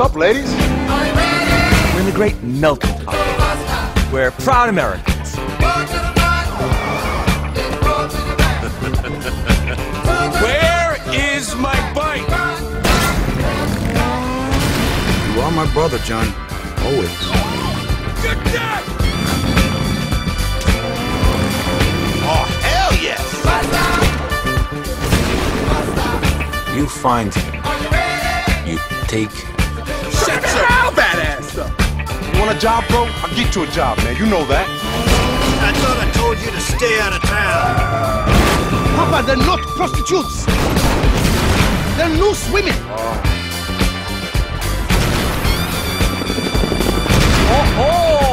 up, ladies? We're in the great melting pot. We're proud Americans. Where is my bike? You are my brother, John. Always. Good God! Oh, hell yes! You find him. You take him. Shut your badass up! You want a job, bro? I'll get you a job, man. You know that. I thought I told you to stay out of town. Papa, they're not prostitutes. They're loose women. Oh!